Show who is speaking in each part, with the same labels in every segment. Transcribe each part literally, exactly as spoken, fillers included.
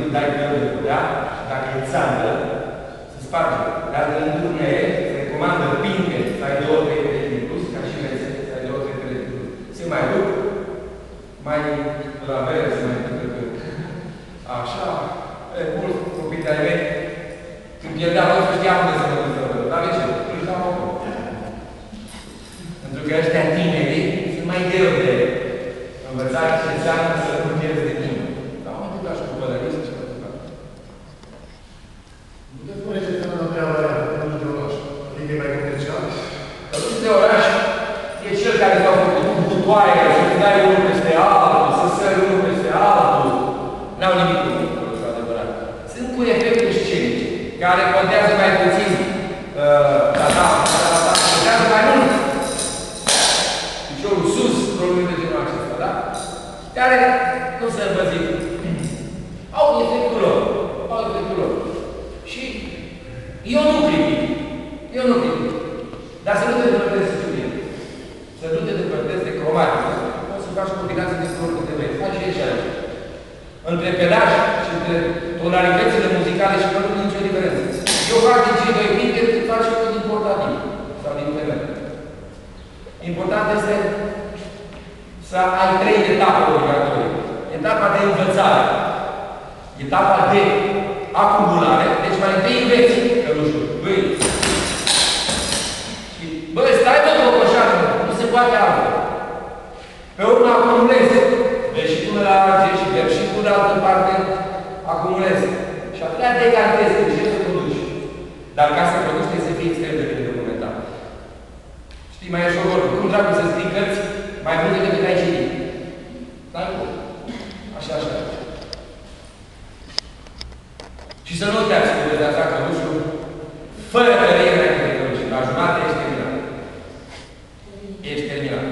Speaker 1: îi dai călări, da? Și dacă e țandă, se sparge. Dar în întâlnire, se recomandă pinte, să ai două, trei perechi în plus, ca și mese, să ai două, trei perechi în plus. Se mai duc, mai la bere, se mai ducă că... Așa, e, mulți copii de-ai mei, când pierdeam, nu știam unde să mă duc. Dar de ce? Își dau acolo. Pentru că ăștia tinerii sunt mai greu de învățat ce înseamnă să nu pierzi de timp. Dar mă duc așa cu pălării și mă duc acolo.
Speaker 2: Nu te spune ce înseamnă o treabă aia, nu de oraș. Adică e mai comercial?
Speaker 1: Călușul de oraș e cel care s-a făcut cu butoaie, să-ți dai unul peste altul, să sări unul peste altul. N-au nimic cu călușul adevărat. Sunt cu efecte scenice, care contează mai puțin, da, da, da, da, contează mai mult. Piciorul sus, probleme de genul acesta, da? Care nu se învățit. Au efectul lor. Au efectul lor. Și eu nu critic. Eu nu critic. Dar să nu te depărtezi de studiu. Să nu te depărtezi de cromatică. Poți să faci combinații de flori de vrei. Faci și aici. Între pelaj și între tonalitățile muzicale și nu e nicio diferență. Eu fac din cei doi pinte, tu faci și din portativ. Sau din internet. Important este să ai trei etape obligatorii. Etapa de învățare. Etapa de acumulare. Deci mai întâi înveți călușul. Băi. Și, bă, stai bă, cocoșană. Nu se poate altfel. Pe urmă acumulezi. Vezi și până la arge și vezi și până la altă parte acumulezi. Și atâtea decantezi. De ce să produci? Dar ca să produci trebuie să fii extrem de bine documentat. Știi, mai ești o vorbă. Cum dracu să scrii cărți mai multe decât ai citit? Dar nu. Așa, așa. Și să nu uitați că veți lăsa călușul fără tărie înainte de călușul. La jumătate ești terminat. Ești terminat.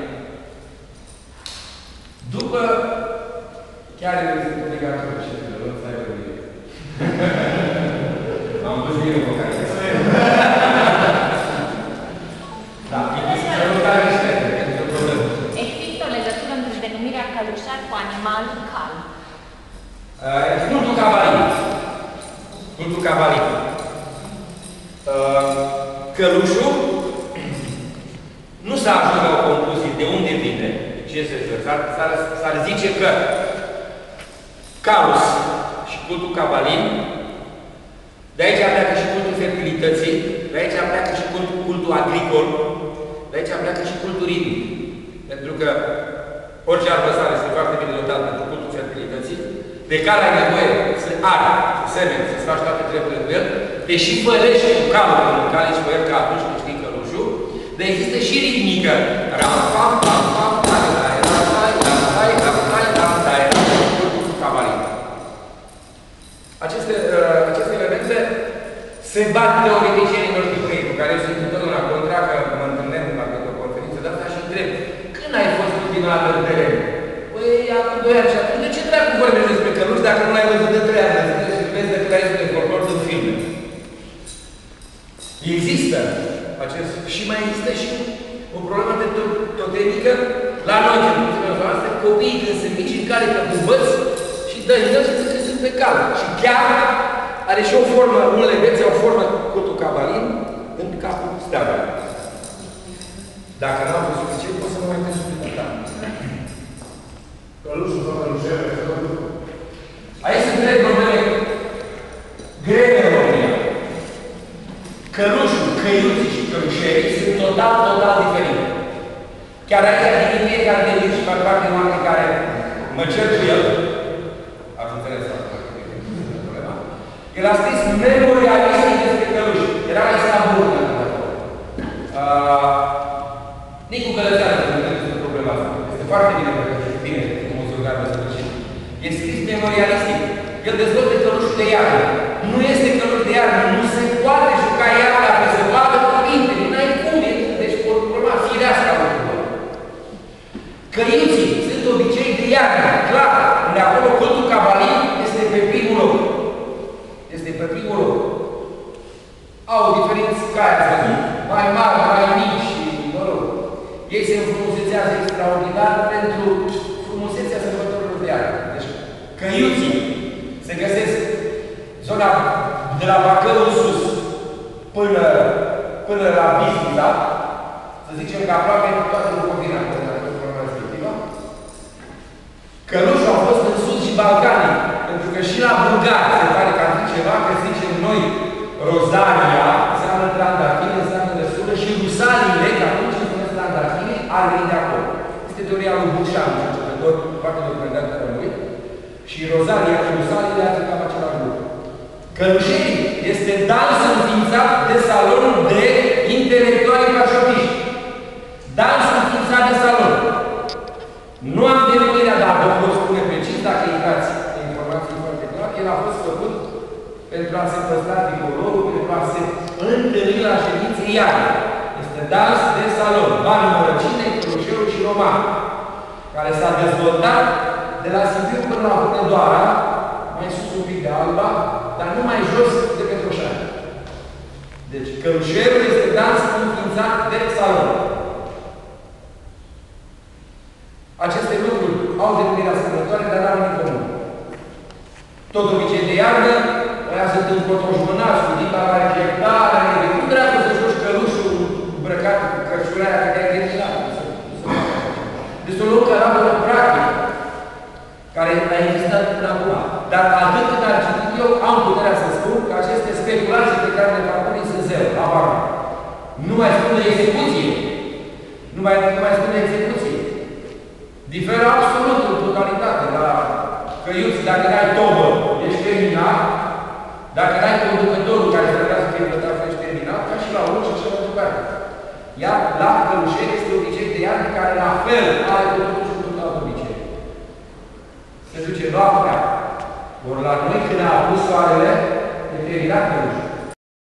Speaker 1: După, chiar este obligatoriu și să nu stai pe mine. Am pus bine cu care. Da,
Speaker 3: există o legătură între denumirea călușar cu animalul cal?
Speaker 1: Cultul cabalin. Cultul cabalin. Călușul nu s-a ajuns la o concluzie de unde vine, ce se s-ar zice că Calus și cultul cabalin, de aici pleacă și cultul fertilității, de aici pleacă și cultul, cultul agricol, de aici pleacă și cultul ritmic. Pentru că orice arbă sare este foarte bine dotat pentru cultul fertilității, de care ai nevoie să are, să semeni, să-ți faci toate treburile cu el, deși pălești cu calul când încalici cu el, că atunci nu știi călușul, dar există și ritmică. Ram, pam, pam, pam, tai, tai, ram, tai, ram, tai, ram, tai, ram, tai, cultul cabalin. Aceste, uh, aceste elemente se bat teoreticienii noștri cu ei, cu care eu sunt întotdeauna contra, că mă întâlnesc la o conferință de asta și întreb, când ai fost ultima dată în teren? Păi, acum doi ani și atunci, de ce dracu vorbești despre căluși dacă nu l-ai văzut de trei ani de zile și vezi de că ai de folclor în filme? Există acest... Și mai există și o problemă de totemică la noi, în ultimele noastre, copiii când sunt mici în care că învăți și dă în el și zice că sunt pe cal. Și chiar are și o formă, unele veți au o formă cultul cabalin în capul steagului. Dacă n-am fost suficient, poți să mă mai întâlnesc suplimentar.
Speaker 2: Călușul sau călușele,
Speaker 1: aici sunt trei probleme grele în România. Călușul, căiuții și călușerii sunt total, total diferite. Chiar aici, din fiecare de zi și fac parte de oameni care mă cer cu el, aș înțeles asta, problema. El a scris memorialistic despre căluși. Era la Istanbul, uh, Nicu Călățeanu, nu înțeles problema asta. Este foarte bine, bine, cum o să urca pe sfârșit. E scris memorialistic. El dezvoltă călușul de iarnă. Nu este căluș de iarnă, nu se poate juca iarna pe se vadă cuvinte, n-ai cum e. Deci, o problema firească a lucrurilor. Căiuții sunt obicei de iarnă, clar. Unde acolo cultul cabalin este pe primul loc. Este pe primul loc. Au diferenți care ați văzut. Mai mari, mai mici și, mă rog, ei se înfrumusețează extraordinar pentru frumusețea sărbătorilor de iarnă. Deci, căiuții se găsesc zona de la Bacău în sus, până, până la Bistrița, să zicem că aproape toată Bucovina, în zona respectivă, călușul a fost în sud și Balcanii, pentru că și la bulgari se pare că ar fi ceva, că zicem noi, Rozania, înseamnă Trandafine, înseamnă răsură, și Rusaliile, că atunci se spuneți Trandafine, ar veni de acolo. Este teoria lui Bușan, un cercetător foarte documentat pe noi, și Rozania și Rusaliile ar fi cam același lucru. Călușerii este dans înființat de salonul de intelectuali pașopiști. Dans înființat de salon. Nu am denumirea, dar vă pot spune precis, dacă intrați informații foarte clar, el a fost făcut pentru a se păstra tricolorul, pentru a se întâlni la ședințe iarne. Este dans de salon, Banul Mărăcine, Călușerul și Roman, care s-a dezvoltat de la Sibiu până la Hunedoara, mai sus un pic de Alba, dar nu mai jos de Petroșani. Deci, Călușerul este dans înființat de salon. Aceste lucruri au denumirea asemănătoare, dar n-au nimic comun. Tot obicei de iarnă, ăia sunt încotoșmânați cu dita la rejectare, cum dracu să joci călușul îmbrăcat cu cărciulea aia că te-ai terminat? Deci o lucru arabă practic, care a existat până acum. Dar atât cât ar citit eu, am puterea să spun că aceste speculații pe care le parcurg sunt zero, abar. Nu mai spun de execuție. Nu mai, nu mai spun de execuție. Diferă absolut în totalitate. La căiuți, dacă n-ai tobă, ești terminat. Dacă n-ai conducătorul care se vrea să fie plătat, ești terminat, ca și la unul și așa mai departe. Iar la călușeri este obicei de iarnă care la fel are cu totul și cu totul alt obicei. Se duce noaptea. Ori la noi, când a apus soarele, e terminat călușul.